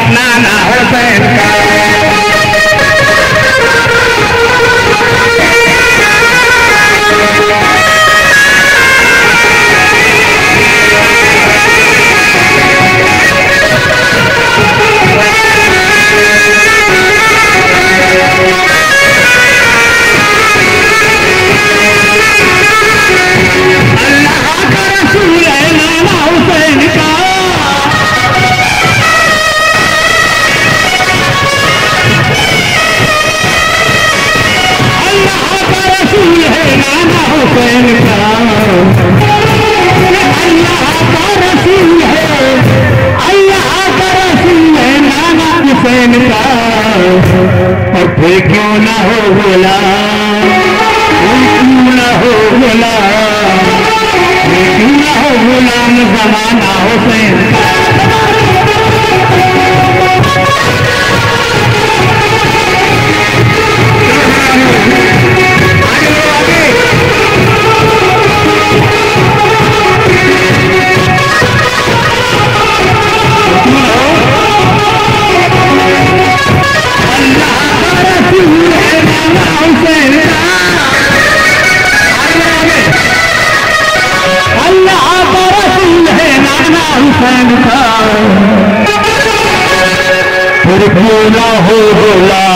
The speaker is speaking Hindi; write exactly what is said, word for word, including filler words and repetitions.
नाना हुसैन का। और फिर क्यों ना हो गुलाम, क्यों ना हो गुलाम, क्यों ना हो गुलाम ज़माना हुसैन का। हुसैन का फिर क्यों ना हो गुलाम,